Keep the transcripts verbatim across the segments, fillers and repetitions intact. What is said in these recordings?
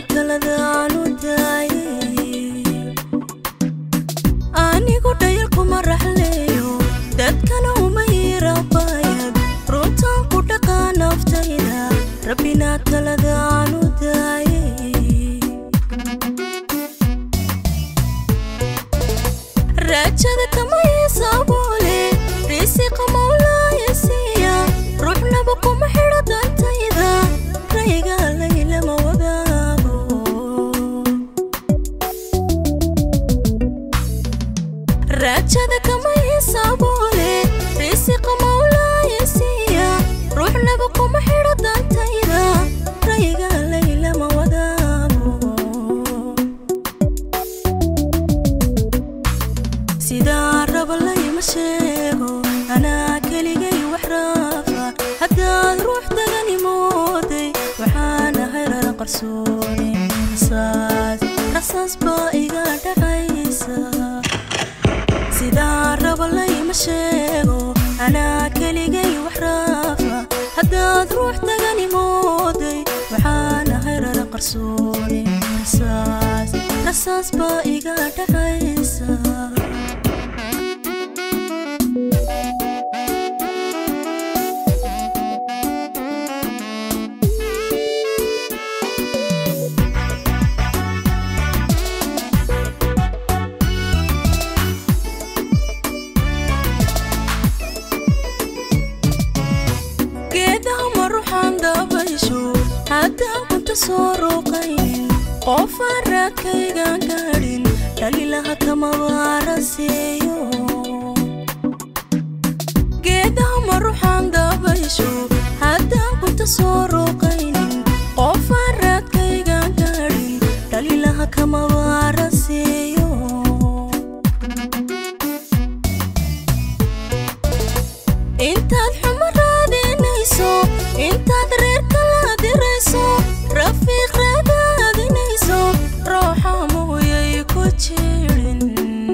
taladaanu daayay anigu dhayalku ma raxleeyo dadkana uma yirabayad runtaan ku dhaqaan naftayda rabbina taladaanu daayay raajada kama yeesaboole risiqa mawlaaya siiya ruuxnaba kuma xidho dantayda rayga layla ma wadaago raajada kama yeesaboole risiqa mawlaaya siiya ruuxnaba kuma xidho dantayda rayga layla ma wadaago sidaa raba layma sheego anaa keligay wax raafa haddaad ruux dagani mooday waxaan ahay rara qarsoone rasaas rasaas baa iga dhacaysa sidaa raba layma sheego anaa keligay wax raafa haddaad ruux dagani mooday waxaan ahay rara qarsoone rasaas rasaas baa iga dhacaysa haddaan kunta soo ruuqayn qofaan raadkaygaan gaadhin dhalilaha kama waaraseeyo geedaha ma ruuxaan dabaysho haddaan kunta soo ruuqaynin qofaan raadkaygaan gaadhin dhalilaha kama waaraseeyo intaad xumo raadinayso intaad reerka rafiiq raadaadinayso ruuxa mooyay ku jirin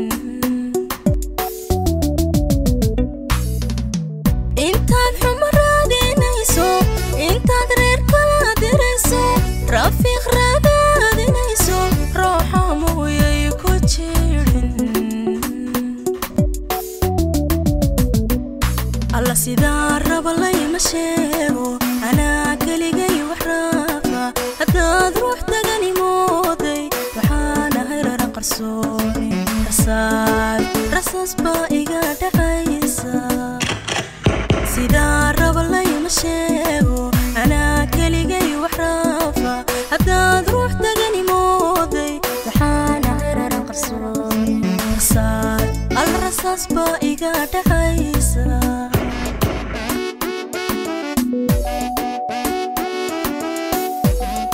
intaad xumo raadinayso intaad reer kala dirayso rafiiq raadaadinayso ruuxa mooyay ku jirin alla sidaa raba layma sheego anaa keligay wax raafa haddaad ruux dagani mooday waxaan ahay rara qarsoone rasaas rasaas baa iga dhacaysa sidaa raba layma sheego anaa keligay wax raafa haddaad ruux dagani mooday waxaan ahay rara qarsoone rasaas al rasaas baa iga dhacaysa